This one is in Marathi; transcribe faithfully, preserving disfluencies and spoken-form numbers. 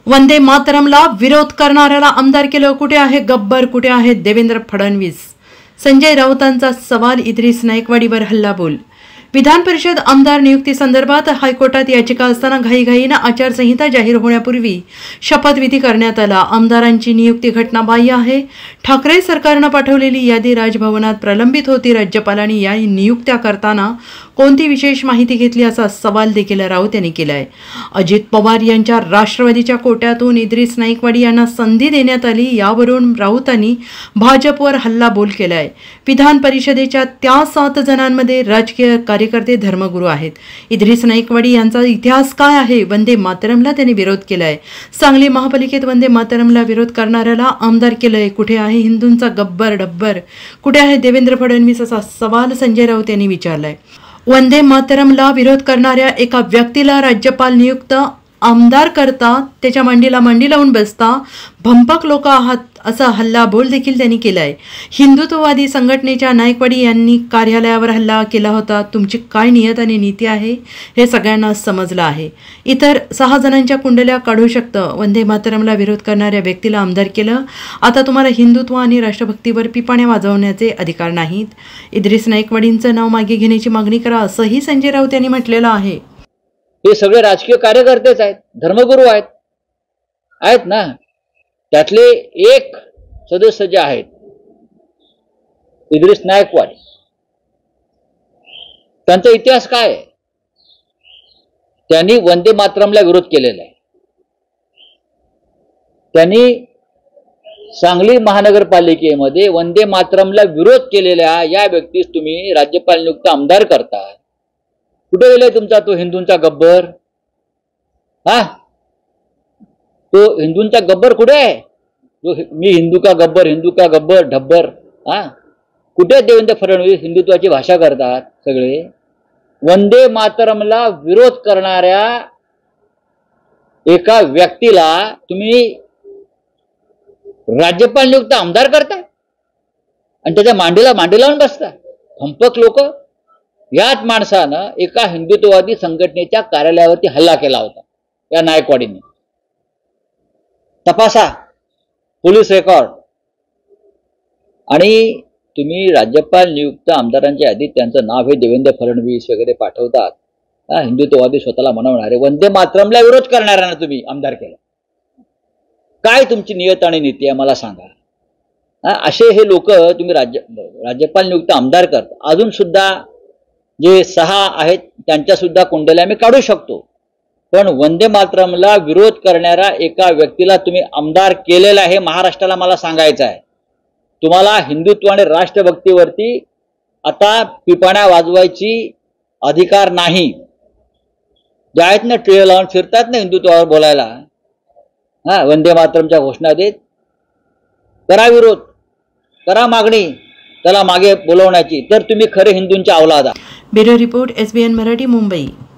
वंदे मातरमला विरोध करणाऱ्याला आमदार केलं, कुठे आहे गब्बर, कुठे आहे देवेंद्र फडणवीस? संजय राऊतांचा सवाल, इद्रिस नाईकवाडीवर हल्लाबोल. विधान परिषद आमदार नियुक्ती संदर्भात हायकोर्टात याचिका असताना घाईघाईनं आचारसंहिता जाहीर होण्यापूर्वी शपथविधी करण्यात आला. आमदारांची नियुक्ती घटनाबाह्य आहे. ठाकरे सरकारनं पाठवलेली यादी राजभवनात प्रलंबित होती. राज्यपालांनी या नियुक्त्या करताना कोणती विशेष माहिती घेतली असा सवाल देखील राऊत यांनी केलाय. अजित पवार यांच्या राष्ट्रवादीच्या कोट्यातून इद्रिस नाईकवाडी यांना संधी देण्यात आली. यावरून राऊतांनी भाजपवर हल्लाबोल केलाय. विधान परिषदेच्या त्या सात जणांमध्ये राजकीय कार्यकर्ते, धर्मगुरू आहेत. इद्रिस नाईकवाडी यांचा इतिहास काय आहे? वंदे मातरमला त्यांनी विरोध केलाय. सांगली महापालिकेत वंदे मातरमला विरोध करणाऱ्याला आमदार केलंय. कुठे आहे हिंदूंचा गब्बर डब्बर? कुठे आहे देवेंद्र फडणवीस? असा सवाल संजय राऊत यांनी विचारलाय. वंदे मातरमला विरोध करणाऱ्या एका व्यक्तीला राज्यपाल नियुक्त आमदार करता, त्याच्या मांडीला मांडी लावून बसता, भंपक लोक आहात असा हल्लाबोल देखील त्यांनी केलाय. हिंदुत्ववादी संघटनेच्या नाईकवाडी यांनी कार्यालयावर हल्ला केला होता. तुमची काय नियत आणि नीती आहे हे सगळ्यांना समजलं आहे. इतर सहा जणांच्या कुंडल्या काढू शकतं. वंदे मातरमला विरोध करणाऱ्या व्यक्तीला आमदार केलं. आता तुम्हाला हिंदुत्व आणि राष्ट्रभक्तीवर पिपाण्या वाजवण्याचे अधिकार नाहीत. इद्रिस नाईकवाडींचं नाव मागे घेण्याची मागणी करा, असंही संजय राऊत यांनी म्हटलेलं आहे. हे सगळे राजकीय कार्यकर्तेच आहेत, धर्मगुरू आहेत आहेत ना. त्यातले एक सदस्य जे आहेत इद्रिस नाईकवाडी, त्यांचा इतिहास काय आहे? त्यांनी वंदे मातरमला विरोध केलेला आहे. त्यांनी सांगली महानगरपालिकेमध्ये वंदे मातरमला विरोध केलेल्या या व्यक्तीस तुम्ही राज्यपाल नियुक्त आमदार करता. कुठे गेलाय तुमचा तो हिंदूंचा गब्बर? हा, तो हिंदूंचा गब्बर कुठे आहे? जो मी हिंदू का गब्बर, हिंदू का गब्बर ढब्बर, हा कुठे? देवेंद्र फडणवीस हिंदुत्वाची भाषा करतात सगळे. वंदे मातरमला विरोध करणाऱ्या एका व्यक्तीला तुम्ही राज्यपाल नियुक्त आमदार करता आणि त्याच्या मांडीला मांडी लावून बसता. भंपक लोक. याच माणसानं एका हिंदुत्ववादी संघटनेच्या कार्यालयावरती हल्ला केला होता या नायकवाडीने. तपासा पोलीस रेकॉर्ड. आणि तुम्ही राज्यपाल नियुक्त आमदारांच्या यादीत त्यांचं नाव हे देवेंद्र फडणवीस वगैरे पाठवतात. हा, हिंदुत्ववादी स्वतःला म्हणवणारे वंदे मातरमला विरोध करणाऱ्यांना तुम्ही आमदार केलं. काय तुमची नियत आणि नीती आहे मला सांगा. हा, असे हे लोक तुम्ही राज्य राज्यपाल नियुक्त आमदार करता. अजून सुद्धा जे सहा आहेत त्यांच्या सुद्धा कुंडल्या मी काढू शकतो. पण वंदे मातरमला विरोध करणाऱ्या एका व्यक्तीला तुम्ही आमदार केलेला आहे. महाराष्ट्राला मला सांगायचं आहे, तुम्हाला हिंदुत्व आणि राष्ट्रभक्तीवरती आता पिपाण्या वाजवायची अधिकार नाही. जे आहेत ना टिळे लावून फिरतात ना हिंदुत्वावर बोलायला, हा वंदे मातरमच्या घोषणा देत, करा विरोध, करा मागणी त्याला मागे बोलवण्याची, तर तुम्ही खरे हिंदूंच्या अवलाद आहात. Bureau report, S B N Marathi, Mumbai.